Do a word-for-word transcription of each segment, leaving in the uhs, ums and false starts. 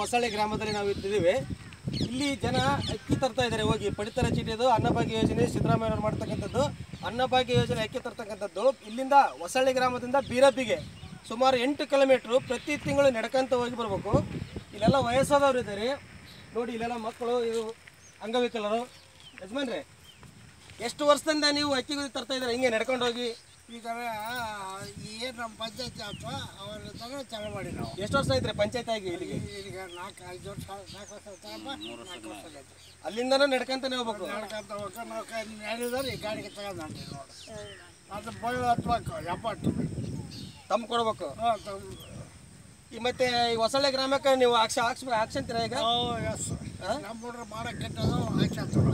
ಹೊಸಳ್ಳಿ ಗ್ರಾಮದಲ್ಲಿ ನಾವು ಇದ್ದೀವಿ. ಇಲ್ಲಿ ಜನ ಅಕ್ಕಿ ತರ್ತಾ ಇದ್ದಾರೆ ಹೋಗಿ. ಪಡಿತರ ಚೀಟಿದು ಅನ್ನಭಾಗ್ಯ ಯೋಜನೆ ಸಿದ್ದರಾಮಯ್ಯವ್ರು ಮಾಡ್ತಕ್ಕಂಥದ್ದು ಅನ್ನಭಾಗ್ಯ ಯೋಜನೆ ಅಕ್ಕಿ ತರ್ತಕ್ಕಂಥದ್ದು ಇಲ್ಲಿಂದ ಹೊಸಳ್ಳಿ ಗ್ರಾಮದಿಂದ ಬೀರಪ್ಪಿಗೆ ಸುಮಾರು ಎಂಟು ಕಿಲೋಮೀಟ್ರು ಪ್ರತಿ ತಿಂಗಳು ನಡ್ಕೊಂತ ಹೋಗಿ ಬರಬೇಕು. ಇಲ್ಲೆಲ್ಲ ವಯಸ್ಸಾದವ್ರು ಇದ್ದಾರೆ ನೋಡಿ. ಇಲ್ಲೆಲ್ಲ ಮಕ್ಕಳು, ಇದು ಅಂಗವಿಕಲರು. ಯಜಮಾನ್ರೆ, ಎಷ್ಟು ವರ್ಷದಿಂದ ನೀವು ಅಕ್ಕಿ ತರ್ತಾ ಇದ್ದಾರೆ ಹಿಂಗೆ ನಡ್ಕೊಂಡು ಹೋಗಿ? ಈ ಥರ ಏನು ನಮ್ಮ ಪಂಚಾಯತಿ ಅಥವಾ ಅವ್ರ ತಗೊಂಡು ಚಾಲು ಮಾಡಿ ನಾವು. ಎಷ್ಟು ವರ್ಷ ಆಯ್ತು ರೀ ಪಂಚಾಯತ್ ಆಗಿ ಇಲ್ಲಿಗೆ? ಈಗ ನಾಲ್ಕು ಐದು ವರ್ಷ ನಾಲ್ಕು ವರ್ಷ ತಗೊಂಬ ನಾಲ್ಕು ವರ್ಷ ಆಯ್ತು. ಅಲ್ಲಿಂದನೂ ನಡ್ಕೊಂತಾನೆ ಹೋಗ್ಬೇಕು. ನಡ್ಕೊಂತ ಹೋಗ್ಕೊಂಡು ನಾವು ನಡೆದ್ರೆ ಈ ಗಾಡಿಗೆ ತಗೊಂಡು ಹೊಂಟೀವಿ ನೋಡಿ. ಅದು ಬಳ್ಳು ಹತ್ಬೇಕು ಎಪ್ಪತ್ತು ತಮ್ಮ ಕೊಡ್ಬೇಕು. ಹಾಂ ತಮ್ಮ. ಈ ಮತ್ತೆ ಈ ಹೊಸಳ್ಳಿ ಗ್ರಾಮಕ್ಕೆ ನೀವು ಹಾಕ್ಸ ಹಾಕ್ಸ್ಬೇಕು ಹಾಕ್ಸಂತೀರ ಈಗ? ಎಸ್ ನಮ್ಮ ಹುಡ್ರು ಮಾಡೋಕೆ ಕೆಟ್ಟದು ಹಾಕ್ಸಂತ.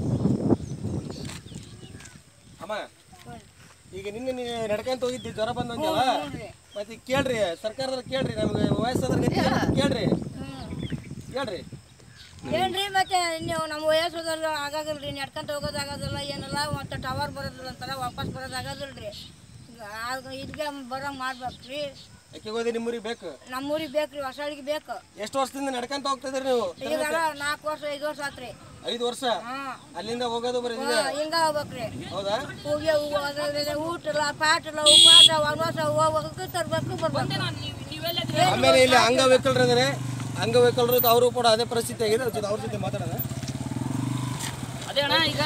ಅಮ್ಮ, ಈಗ ನಿನ್ನೆ ನೀವು ನಡ್ಕೊಂತ ಹೋಗಿದ್ದಿ ಜ್ವರ ಬಂದಂಗೆಲ್ಲ ಮತ್ತೆ ಕೇಳ್ರಿ ಸರ್ಕಾರದವ್ರು ಕೇಳ್ರಿ, ನಮ್ಗೆ ವಯಸ್ಸಾದ್ರೆ ಕೇಳ್ರಿ ಕೇಳ್ರಿ ಏನ್ರಿ ಮತ್ತೆ ನೀವು ನಮ್ಮ ವಯಸ್ಸೋದ್ರಲ್ಲ ಆಗಾಗಲ್ರಿ, ನಡ್ಕೊಂತ ಹೋಗೋದಾಗೋದಿಲ್ಲ ಏನಿಲ್ಲ. ಮತ್ತು ಟವರ್ ಬರೋದಿಲ್ಲ ಅಂತಾರ, ವಾಪಸ್ ಬರೋದಾಗೋದಿಲ್ರಿ. ಇದಕ್ಕೆ ಬರೋಂಗೆ ಮಾಡ್ಬೇಕ್ರಿ. ಅಕ್ಕಿ ಗೋಧಿ ನಿಮ್ಮೂರಿಗೆ ಬೇಕು? ನಮ್ಮೂರಿಗೆ ಬೇಕ್ರಿ, ಹೊಸಳಿಗೆ ಬೇಕು. ಎಷ್ಟು ವರ್ಷದಿಂದ ನಡ್ಕೊಂತ ಹೋಗ್ತಾ ಇದ್ರಿ ನೀವು? ಈಗೆಲ್ಲ ನಾಲ್ಕು ವರ್ಷ ಐದು ವರ್ಷ ಆತ್ರಿ. ಐದು ವರ್ಷ ಅಲ್ಲಿಂದ ಹೋಗೋದು ಬರೀ ಹಿಂಗ ಹೋಗ್ಬೇಕ್ರಿ. ಹೌದಾ? ಹೋಗಿ ಊಟ ಇಲ್ಲ, ಪಾಠ ಇಲ್ಲ, ಉಪವಾಸ ವನವಾಸ ಹೋಗ್ಬೇಕು, ತರ್ಬೇಕು, ಬರ್ಬೇಕು. ಆಮೇಲೆ ಇಲ್ಲಿ ಅಂಗವಿಕಲರು ಇದಾರೆ. ಅಂಗವಿಕಲರು ಅವರು ಕೂಡ ಅದೇ ಪರಿಸ್ಥಿತಿ ಆಗಿದೆ. ಅವ್ರ ಜೊತೆ ಮಾತಾಡೋಣ. ಅದೇ ಅಣ್ಣ, ಈಗ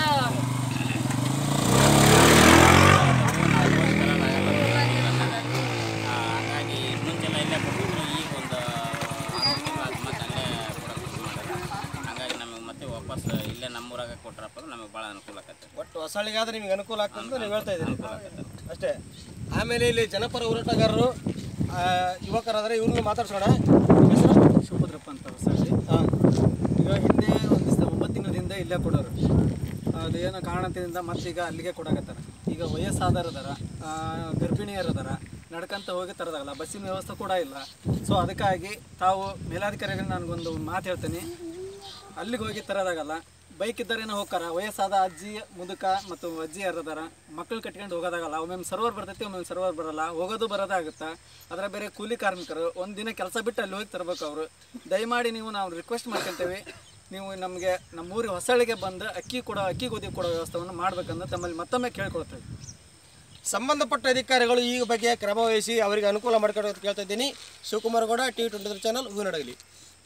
ಹಾಗಾಗಿ ಮುಂಚೆಲ್ಲ ಇಲ್ಲೇ ಕೊಟ್ಟಿದ್ರು, ಈಗ ಒಂದು ಆರು ತಿಂಗಳು ಆದ ಮತ್ತೆ ಅಲ್ಲೇ ಕೊಡೋಕೆ ಶುರು ಮಾಡಿದ್ರು. ಹಾಗಾಗಿ ನಮಗೆ ಮತ್ತೆ ವಾಪಸ್ ಇಲ್ಲೇ ನಮ್ಮೂರಾಗ ಕೊಟ್ರಪ್ಪ ನಮಗೆ ಭಾಳ ಅನುಕೂಲ ಆಗತ್ತೆ. ಒಟ್ಟು ಹೊಸಳಿಗಾದ್ರೆ ನಿಮ್ಗೆ ಅನುಕೂಲ ಆಗ್ತದೆ ಅಂತ ನೀವು ಹೇಳ್ತಾ ಇದ್ದೀರಿ ಅಷ್ಟೇ. ಆಮೇಲೆ ಇಲ್ಲಿ ಜನಪರ ಹೋರಾಟಗಾರರು ಯುವಕರಾದರೆ ಇವ್ರನ್ನ ಮಾತಾಡ್ಸೋಣ. ಹೆಸರು ಶಿವಭದ್ರಪ್ಪ ಅಂತ ಹೊಸಳ್ಳಿ. ಹಾಂ, ಈಗ ಹಿಂದೆ ಒಂದು ದಿವಸ ಒಂಬತ್ತು ತಿಂಗಳಿಂದ ಇಲ್ಲೇ ಕೊಡೋರು. ಅದೇನೋ ಕಾರಣದಿಂದ ಮತ್ತೀಗ ಅಲ್ಲಿಗೆ ಕೊಡಾಕತ್ತಾರ. ಈಗ ವಯಸ್ಸಾದರದಾರ, ಗರ್ಭಿಣಿಯರದಾರ, ನಡ್ಕೊಂತ ಹೋಗಿ ತರೋದಾಗಲ್ಲ, ಬಸ್ಸಿನ ವ್ಯವಸ್ಥೆ ಕೂಡ ಇಲ್ಲ. ಸೊ ಅದಕ್ಕಾಗಿ ತಾವು ಮೇಲಾಧಿಕಾರಿಗಳು ನನಗೊಂದು ಮಾತು ಹೇಳ್ತೀನಿ, ಅಲ್ಲಿಗೆ ಹೋಗಿ ತರೋದಾಗಲ್ಲ. ಬೈಕ್ ಇದ್ದಾರೇನೋ ಹೋಗ್ತಾರ, ವಯಸ್ಸಾದ ಅಜ್ಜಿ ಮುದುಕ ಮತ್ತು ಅಜ್ಜಿ ಯಾರದಾರ, ಮಕ್ಕಳು ಕಟ್ಕೊಂಡು ಹೋಗೋದಾಗಲ್ಲ. ಒಮ್ಮೊಮ್ಮೆ ಸರ್ವರ್ ಬರ್ತೈತಿ, ಒಮ್ಮೊಮ್ಮೆ ಸರ್ವರ್ ಬರೋಲ್ಲ, ಹೋಗೋದು ಬರೋದಾಗುತ್ತೆ. ಅದರ ಬೇರೆ ಕೂಲಿ ಕಾರ್ಮಿಕರು ಒಂದು ದಿನ ಕೆಲಸ ಬಿಟ್ಟು ಅಲ್ಲಿ ಹೋಗಿ ತರಬೇಕು ಅವರು. ದಯಮಾಡಿ ನೀವು ನಾವು ರಿಕ್ವೆಸ್ಟ್ ಮಾಡ್ಕೊಳ್ತೇವೆ, ನೀವು ನಮಗೆ ನಮ್ಮೂರಿಗೆ ಹೊಸಳಿಗೆ ಬಂದು ಅಕ್ಕಿ ಕೊಡೋ ಅಕ್ಕಿ ಗೋಧಿ ಕೊಡೋ ವ್ಯವಸ್ಥೆಯನ್ನು ಮಾಡಬೇಕಂದ್ರೆ ತಮ್ಮಲ್ಲಿ ಮತ್ತೊಮ್ಮೆ ಕೇಳ್ಕೊಳ್ತೇವೆ. ಸಂಬಂಧಪಟ್ಟ ಅಧಿಕಾರಿಗಳು ಈ ಬಗ್ಗೆ ಕ್ರಮ ವಹಿಸಿ ಅವರಿಗೆ ಅನುಕೂಲ ಮಾಡಿಕೊಡೋದು ಕೇಳ್ತಾ ಇದ್ದೀನಿ. Shivakumar Gowda, T twenty channel, Hoovinahadagali.